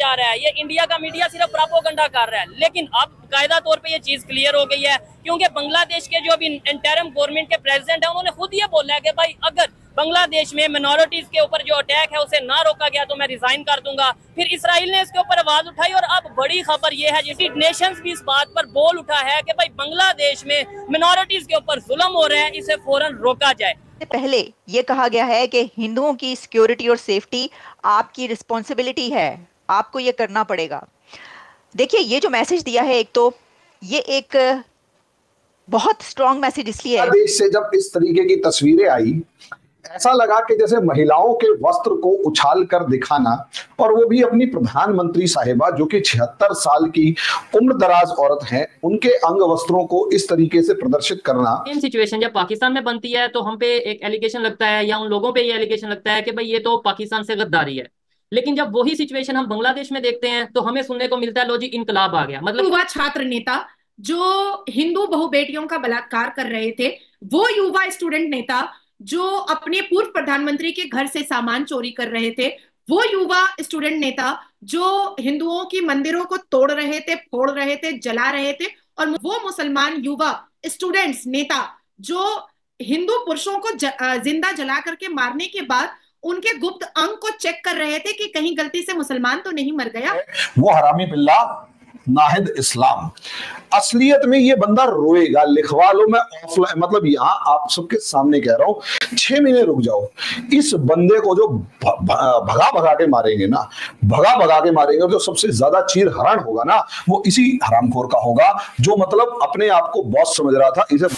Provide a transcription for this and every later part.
जा रहा है, ये इंडिया का मीडिया सिर्फ प्रोपेगेंडा कर रहा है। लेकिन अब कायदा तौर पे ये चीज क्लियर हो गई है, क्योंकि बांग्लादेश के जो अभी इंटरिम गवर्नमेंट के प्रेसिडेंट है, उन्होंने खुद ये बोला है कि भाई अगर बांग्लादेश में मिनोरिटीज के ऊपर जो अटैक है उसे ना रोका गया तो मैं रिजाइन कर दूंगा। फिर इसराइल ने इसके ऊपर आवाज उठाई और अब बड़ी खबर ये है, जिसकी नेशंस भी इस बात पर बोल उठा है कि भाई बांग्लादेश में मिनोरिटीज के ऊपर जुल्म हो रहा है, इसे फौरन रोका जाए। पहले ये कहा गया है कि हिंदुओं की सिक्योरिटी और सेफ्टी आपकी रिस्पॉन्सिबिलिटी है, आपको ये करना पड़ेगा। देखिए, ये जो मैसेज दिया है, एक तो ये एक बहुत स्ट्रॉन्ग मैसेज इसलिए है, देश से जब इस तरीके की तस्वीरें आई, ऐसा लगा कि जैसे महिलाओं के वस्त्र को उछाल कर दिखाना, और वो भी अपनी प्रधानमंत्री साहिबा जो कि 76 साल की उम्र दराज औरत हैं, उनके अंग वस्त्रों को इस तरीके से प्रदर्शित करना। सेम सिचुएशन जब पाकिस्तान में बनती है तो हम पे एक एलिगेशन लगता है, या उन लोगों पे ये एलिगेशन लगता है कि भाई ये तो पाकिस्तान से गद्दारी है। लेकिन जब वही सिचुएशन हम बांग्लादेश में देखते हैं तो हमें सुनने को मिलता है लो जी इनकलाब आ गया। मतलब युवा छात्र नेता जो हिंदू बहु बेटियों का बलात्कार कर रहे थे, वो युवा स्टूडेंट नेता जो अपने पूर्व प्रधानमंत्री के घर से सामान चोरी कर रहे थे, वो युवा स्टूडेंट नेता जो हिंदुओं की मंदिरों को तोड़ रहे थे, फोड़ रहे थे, जला रहे थे, और वो मुसलमान युवा स्टूडेंट्स नेता जो हिंदू पुरुषों को जिंदा जला करके मारने के बाद उनके गुप्त अंग को चेक कर रहे थे कि कहीं गलती से मुसलमान तो नहीं मर गया। वो हरामी बिल्ला नाहिद इस्लाम, असलियत में ये बंदा रोएगा। लिखवा लो, मैं ऑफलाइन, मतलब यहाँ आप सबके सामने कह रहा हूँ, 6 महीने रुक जाओ। इस बंदे को जो भगा भगा के मारेंगे ना, भगा भगा के मारेंगे, और जो सबसे ज्यादा चीर हरण होगा ना, वो इसी हरामखोर का होगा, जो मतलब अपने आप को बॉस समझ रहा था। इसे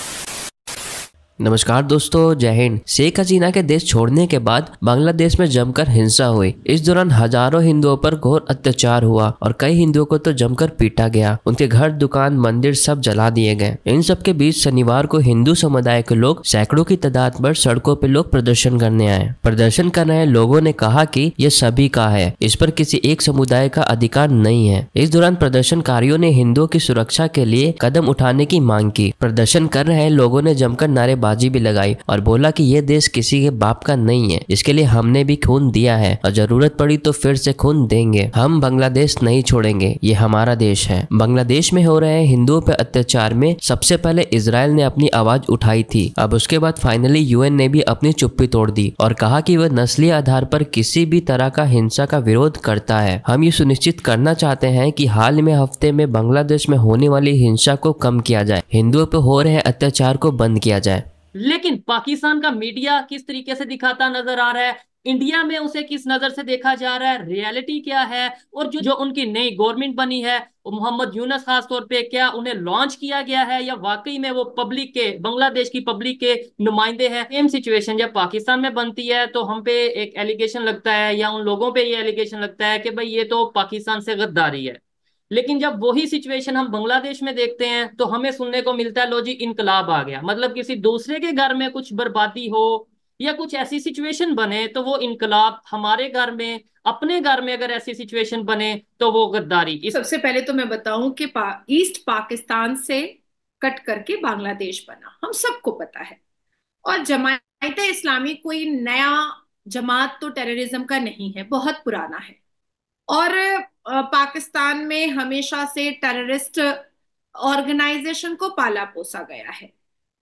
नमस्कार दोस्तों, जय हिंद। शेख हसीना के देश छोड़ने के बाद बांग्लादेश में जमकर हिंसा हुई। इस दौरान हजारों हिंदुओं पर घोर अत्याचार हुआ और कई हिंदुओं को तो जमकर पीटा गया। उनके घर, दुकान, मंदिर सब जला दिए गए। इन सब के बीच शनिवार को हिंदू समुदाय के लोग सैकड़ों की तादाद पर सड़कों पर लोग प्रदर्शन करने आए। प्रदर्शन कर रहे लोगों ने कहा कि यह सभी का है, इस पर किसी एक समुदाय का अधिकार नहीं है। इस दौरान प्रदर्शनकारियों ने हिंदुओं की सुरक्षा के लिए कदम उठाने की मांग की। प्रदर्शन कर रहे लोगों ने जमकर नारेबाजी भी लगाई और बोला कि यह देश किसी के बाप का नहीं है, इसके लिए हमने भी खून दिया है और जरूरत पड़ी तो फिर से खून देंगे। हम बांग्लादेश नहीं छोड़ेंगे, ये हमारा देश है। बांग्लादेश में हो रहे हिंदुओं पर अत्याचार में सबसे पहले इजराइल ने अपनी आवाज उठाई थी। अब उसके बाद फाइनली यूएन ने भी अपनी चुप्पी तोड़ दी और कहा कि वह नस्लीय आधार पर किसी भी तरह का हिंसा का विरोध करता है। हम ये सुनिश्चित करना चाहते हैं कि हाल में हफ्ते में बांग्लादेश में होने वाली हिंसा को कम किया जाए, हिंदुओं पर हो रहे अत्याचार को बंद किया जाए। लेकिन पाकिस्तान का मीडिया किस तरीके से दिखाता नजर आ रहा है, इंडिया में उसे किस नजर से देखा जा रहा है, रियलिटी क्या है, और जो उनकी नई गवर्नमेंट बनी है मोहम्मद यूनुस खास तौर पे, क्या उन्हें लॉन्च किया गया है या वाकई में वो पब्लिक के, बांग्लादेश की पब्लिक के नुमाइंदे हैं। सेम सिचुएशन जब पाकिस्तान में बनती है तो हम पे एक एलिगेशन लगता है, या उन लोगों पे ये एलिगेशन लगता है कि भाई ये तो पाकिस्तान से गद्दारी है। लेकिन जब वही सिचुएशन हम बांग्लादेश में देखते हैं तो हमें सुनने को मिलता है लो जी इनकलाब आ गया। मतलब किसी दूसरे के घर में कुछ बर्बादी हो या कुछ ऐसी सिचुएशन बने तो वो इनकलाब, हमारे घर में, अपने घर में अगर ऐसी सिचुएशन बने तो वो गद्दारी। सबसे पहले तो मैं बताऊं कि ईस्ट पाकिस्तान से कट करके बांग्लादेश बना, हम सबको पता है। और जमात इस्लामी कोई नया जमात तो टेररिज्म का नहीं है, बहुत पुराना है। और पाकिस्तान में हमेशा से टेररिस्ट ऑर्गेनाइजेशन को पाला पोसा गया है।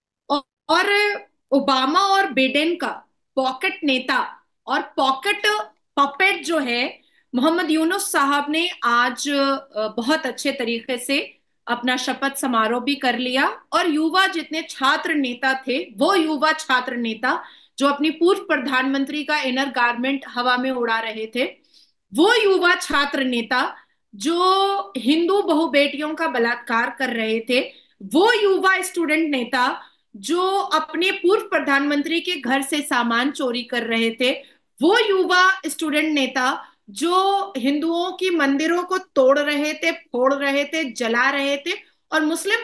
और ओबामा और बिडेन का पॉकेट नेता और पॉकेट पपेट जो है मोहम्मद यूनुस साहब ने आज बहुत अच्छे तरीके से अपना शपथ समारोह भी कर लिया। और युवा जितने छात्र नेता थे, वो युवा छात्र नेता जो अपनी पूर्व प्रधानमंत्री का इनर गारमेंट हवा में उड़ा रहे थे, वो युवा छात्र नेता जो हिंदू बहु बेटियों का बलात्कार कर रहे थे, वो युवा स्टूडेंट नेता जो अपने पूर्व प्रधानमंत्री के घर से सामान चोरी कर रहे थे, वो युवा स्टूडेंट नेता जो हिंदुओं की मंदिरों को तोड़ रहे थे, फोड़ रहे थे, जला रहे थे, और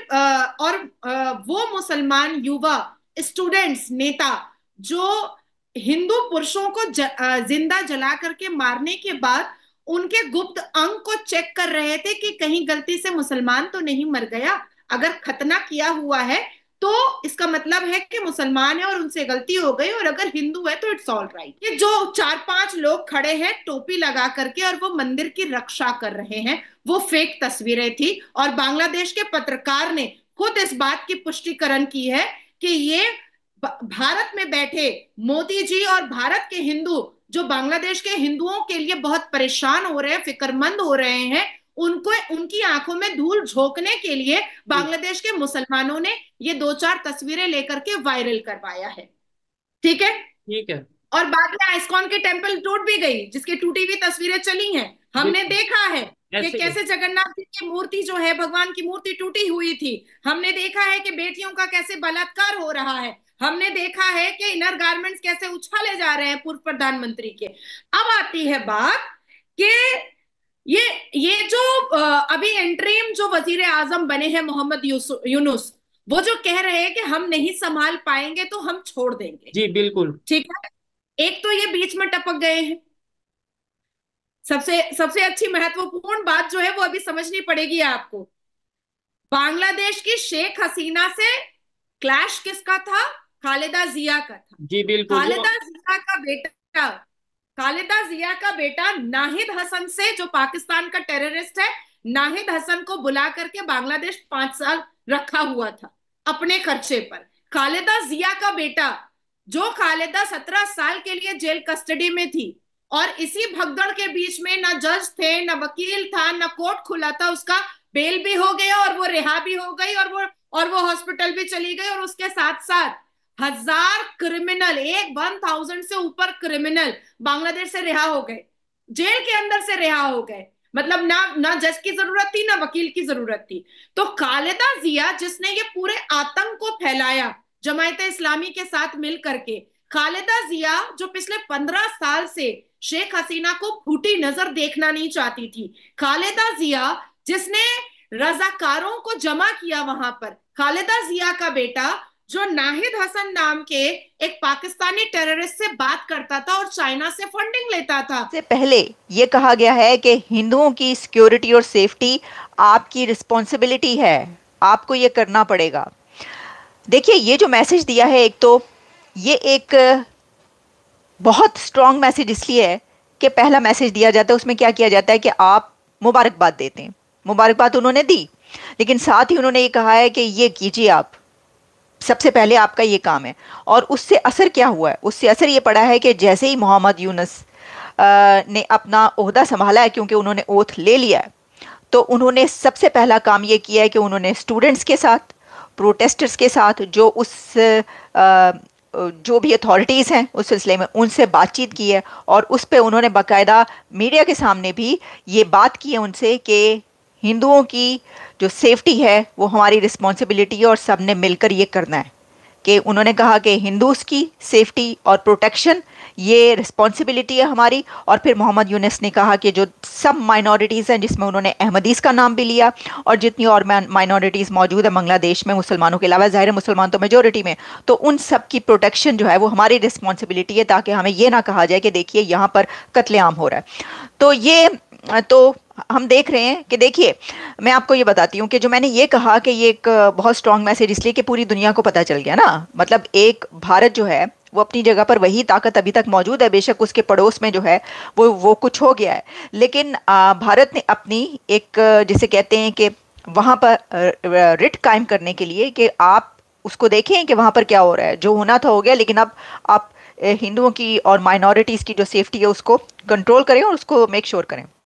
वो मुसलमान युवा स्टूडेंट्स नेता जो हिंदू पुरुषों को जिंदा जला करके मारने के बाद उनके गुप्त अंग को चेक कर रहे थे कि कहीं गलती से मुसलमान तो नहीं मर गया। अगर खतना किया हुआ है तो इसका मतलब है कि मुसलमान है और उनसे गलती हो गई, और अगर हिंदू है तो इट्स ऑल राइट। ये जो 4-5 लोग खड़े हैं टोपी लगा करके और वो मंदिर की रक्षा कर रहे हैं, वो फेक तस्वीरें थी। और बांग्लादेश के पत्रकार ने खुद इस बात की पुष्टिकरण की है कि ये भारत में बैठे मोदी जी और भारत के हिंदू जो बांग्लादेश के हिंदुओं के लिए बहुत परेशान हो रहे हैं, फिक्रमंद हो रहे हैं, उनको उनकी आंखों में धूल झोंकने के लिए बांग्लादेश के मुसलमानों ने ये 2-4 तस्वीरें लेकर के वायरल करवाया है। ठीक है, ठीक है। और बाद में आइस्कॉन की टेंपल टूट भी गई, जिसकी टूटी हुई तस्वीरें चली हैं। हमने देखा है कि कैसे जगन्नाथ जी की मूर्ति जो है, भगवान की मूर्ति टूटी हुई थी। हमने देखा है कि बेटियों का कैसे बलात्कार हो रहा है। हमने देखा है कि इनर गारमेंट्स कैसे उछाले जा रहे हैं पूर्व प्रधानमंत्री के। अब आती है बात कि ये जो अभी इंटरिम जो वजीर आजम बने हैं मोहम्मद यूनुस, वो जो कह रहे हैं कि हम नहीं संभाल पाएंगे तो हम छोड़ देंगे। जी बिल्कुल। ठीक है, एक तो ये बीच में टपक गए हैं। सबसे सबसे अच्छी महत्वपूर्ण बात जो है वो अभी समझनी पड़ेगी आपको। बांग्लादेश की शेख हसीना से क्लैश किसका था? खालिदा जिया का था। जी बिल्कुल। खालिदा जिया का बेटा नाहिद हसन से, जो पाकिस्तान का टेररिस्ट है, नाहिद हसन को बुला करके बांग्लादेश 5 साल रखा हुआ था अपने खर्चे पर। खालिदा जिया का बेटा, जो खालिदा 17 साल के लिए जेल कस्टडी में थी, और इसी भगदड़ के बीच में ना जज थे, ना वकील था, ना कोर्ट खुला था, उसका बेल भी हो गया और वो रिहा भी हो गई और वो हॉस्पिटल भी चली गई। और उसके साथ साथ 1000 क्रिमिनल, 1000 से ऊपर क्रिमिनल बांग्लादेश से रिहा हो गए, जेल के अंदर से रिहा हो गए। मतलब ना जज की जरूरत थी, ना वकील की जरूरत थी। तो खालिदा जिया, जिसने ये पूरे आतंक को फैलाया जमायत इस्लामी के साथ मिल करके, खालिदा जिया जो पिछले 15 साल से शेख हसीना को फूटी नजर देखना नहीं चाहती थी, खालिदा जिया जिसने रजाकारों को जमा किया वहां पर, खालिदा जिया का बेटा जो नाहिद हसन नाम के एक पाकिस्तानी टेररिस्ट से बात करता था और चाइना से फंडिंग लेता था। से पहले ये कहा गया है कि हिंदुओं की सिक्योरिटी और सेफ्टी आपकी रिस्पॉन्सिबिलिटी है, आपको ये करना पड़ेगा। देखिए, ये जो मैसेज दिया है, एक तो ये एक बहुत स्ट्रॉन्ग मैसेज इसलिए है कि पहला मैसेज दिया जाता है उसमें क्या किया जाता है कि आप मुबारकबाद देते हैं। मुबारकबाद उन्होंने दी, लेकिन साथ ही उन्होंने ये कहा है कि ये कीजिए, आप सबसे पहले आपका ये काम है। और उससे असर क्या हुआ है? उससे असर ये पड़ा है कि जैसे ही मोहम्मद यूनुस ने अपना ओहदा संभाला है, क्योंकि उन्होंने ओथ ले लिया है, तो उन्होंने सबसे पहला काम ये किया है कि उन्होंने स्टूडेंट्स के साथ, प्रोटेस्टर्स के साथ, जो भी अथॉरिटीज़ हैं उस सिलसिले में, उनसे बातचीत की है। और उस पे उन्होंने बाकायदा मीडिया के सामने भी ये बात की है उनसे कि हिंदुओं की जो सेफ्टी है वो हमारी रिस्पॉन्सिबिलिटी है और सब ने मिलकर ये करना है। कि उन्होंने कहा कि हिंदूज़ की सेफ्टी और प्रोटेक्शन ये रिस्पॉन्सिबिलिटी है हमारी। और फिर मोहम्मद यूनुस ने कहा कि जो सब माइनॉरिटीज़ हैं, जिसमें उन्होंने अहमदीज़ का नाम भी लिया, और जितनी और माइनॉरिटीज़ मौजूद है बांग्लादेश में मुसलमानों के अलावा, ज़ाहिर है मुसलमान तो मेजोरिटी में, तो उन सब की प्रोटेक्शन जो है वो हमारी रिस्पॉन्सिबिलिटी है, ताकि हमें ये ना कहा जाए कि देखिए यहाँ पर कत्लेआम हो रहा है। तो ये तो हम देख रहे हैं कि देखिए, मैं आपको ये बताती हूँ कि जो मैंने ये कहा कि ये एक बहुत स्ट्रॉन्ग मैसेज इसलिए कि पूरी दुनिया को पता चल गया ना। मतलब एक भारत जो है वो अपनी जगह पर वही ताकत अभी तक मौजूद है, बेशक उसके पड़ोस में जो है वो कुछ हो गया है, लेकिन भारत ने अपनी एक, जिसे कहते हैं कि वहाँ पर रिट कायम करने के लिए कि आप उसको देखें कि वहाँ पर क्या हो रहा है, जो होना था हो गया, लेकिन अब आप हिंदुओं की और माइनॉरिटीज़ की जो सेफ्टी है उसको कंट्रोल करें और उसको मेक श्योर करें।